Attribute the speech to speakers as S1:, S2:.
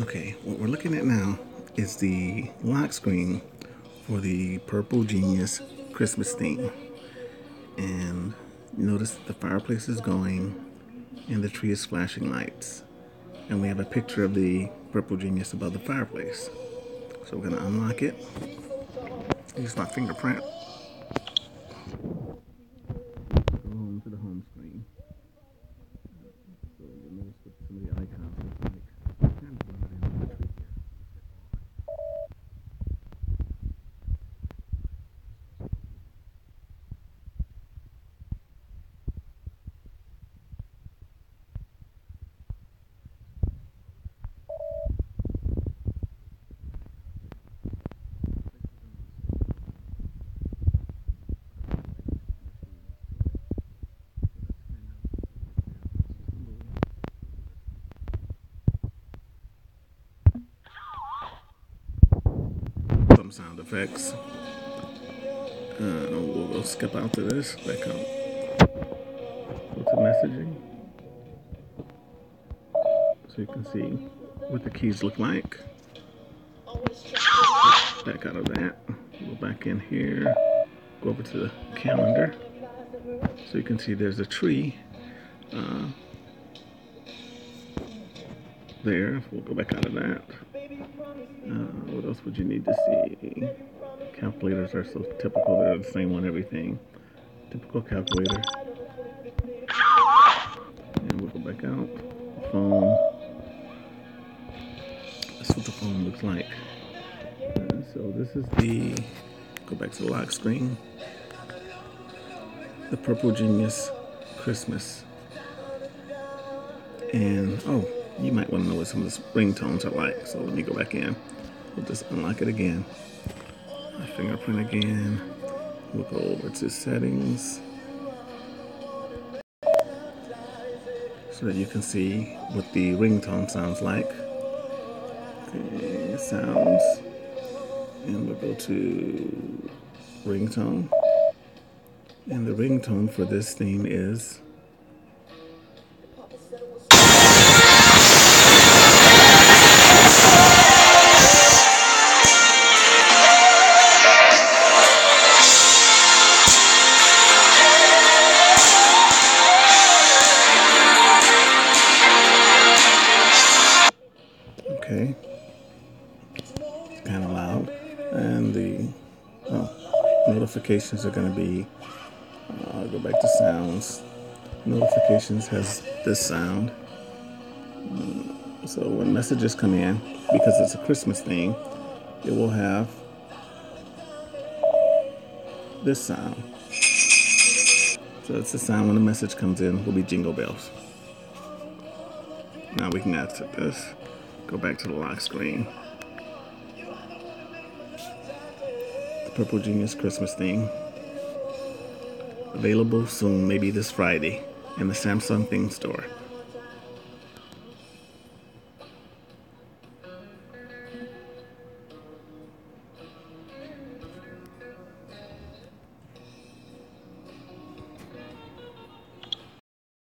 S1: Okay, what we're looking at now is the lock screen for the Purple Genius Christmas theme. And notice that the fireplace is going and the tree is flashing lights. And we have a picture of the Purple Genius above the fireplace. So we're going to unlock it. Use my fingerprint. Go home to the home screen. So you'll notice what some of the icons look like. Kind of blended in with the tree here. Some sound effects. We'll skip out to this. Back up. Go to messaging. So you can see what the keys look like. Back out of that. Go back in here. Go over to the calendar. So you can see there's a tree there. We'll go back out of that. What else would you need to see? Calculators are so typical. They're the same on everything. Typical calculator. And we'll go back out. Phone. That's what the phone looks like. So this is go back to the lock screen. The Purple Genius Christmas. And, you might want to know what some of the ringtones are like. So let me go back in. We'll just unlock it again. My fingerprint again. We'll go over to settings. So that you can see what the ringtone sounds like. Okay, sounds. And we'll go to ringtone. And the ringtone for this theme is okay. Kind of loud. And the notifications are going to be, go back to sounds. Notifications has this sound. So when messages come in, because it's a Christmas theme, it will have this sound. So it's the sound when the message comes in, will be jingle bells. Now we can exit this. Go back to the lock screen. The Purple Genius Christmas theme. Available soon, maybe this Friday, in the Samsung Theme Store.